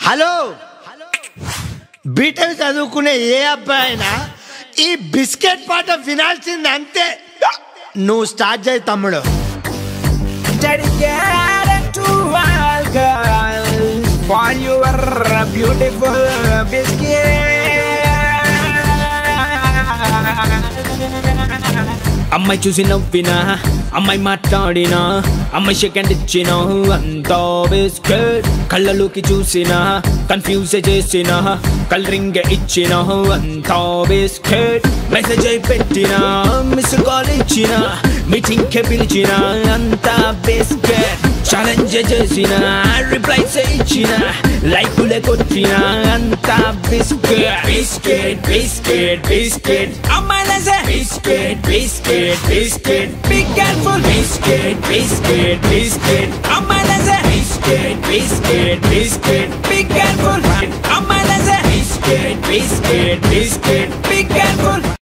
Hello BTech చదువుకునే ఏ అబ్బాయినా ఈ biscuit పాట వినాల్సింది అంతే. నువ్వు స్టార్ట్ చేయి తమ్ముడు. Dedicated to all girls, for you are a beautiful biscuit. అమ్మాయి చూసి నవ్వినా, అమ్మాయి మాట్లాడినా, అమ్మాయి సెకండ్ ఇచ్చినా అంతా బిస్కెట్. కళ్ళలోకి చూసినా కన్ఫ్యూజ్ చేసినా, కలరింగ్ ఇచ్చినా అంతా బిస్కెట్. మెసేజ్ పెట్టినా, మిస్ కాల్ ఇచ్చినా, మీటింగ్ కే పిలిచినా అంతా బిస్కెట్. ఛాలెంజ్ చేసినా, రిప్లైస్ ఇచ్చినా, లైకులే కొట్టినా అంతా బిస్కెట్. బిస్కెట్ బిస్కెట్ బిస్కెట్ అమ్మాయిలే biscuit biscuit biscuit. Be careful biscuit biscuit biscuit అమ్మాయిలే biscuit biscuit biscuit. Be careful అమ్మాయిలే biscuit biscuit biscuit. Be careful.